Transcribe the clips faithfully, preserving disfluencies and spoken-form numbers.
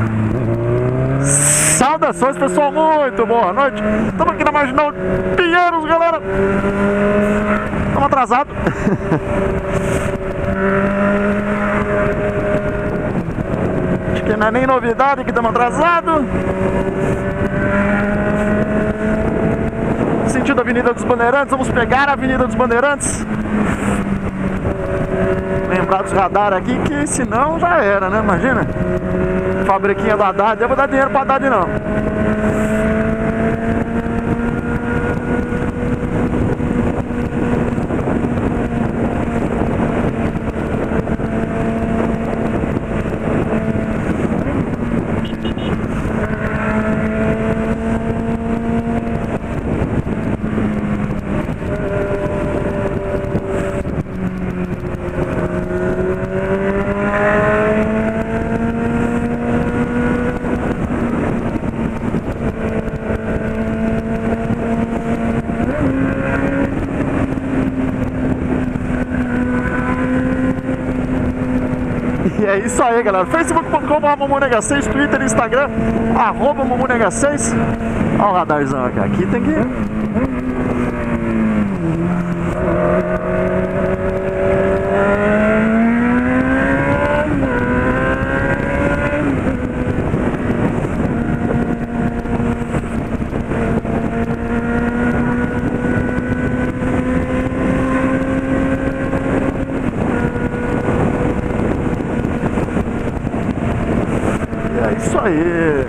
Saudações, pessoal, muito boa noite. Estamos aqui na Marginal Pinheiros, galera. Estamos atrasados. Acho que não é nem novidade que estamos atrasados. Sentido Avenida dos Bandeirantes, vamos pegar a Avenida dos Bandeirantes. Lembrar dos radar aqui, que senão já era, né? Imagina. Fabriquinha do Haddad, eu vou dar dinheiro pra Haddad não. E é isso aí, galera. facebook ponto com barra Momonega seis, Twitter e Instagram, arroba Momonega seis. Olha o radarzão aqui. Aqui tem que... É isso aí.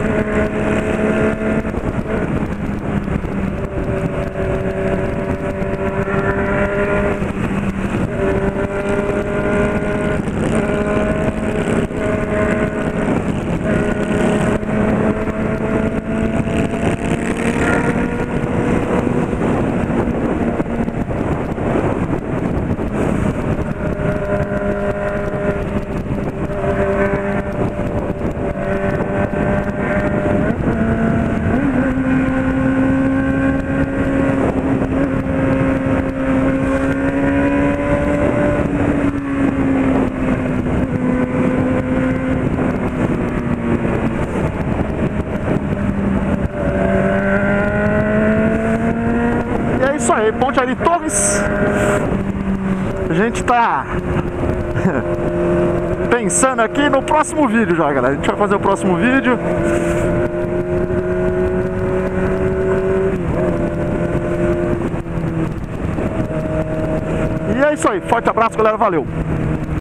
Isso aí, Ponte Ari Torres. A gente tá pensando aqui no próximo vídeo já, galera. A gente vai fazer o próximo vídeo. E é isso aí, forte abraço, galera, valeu.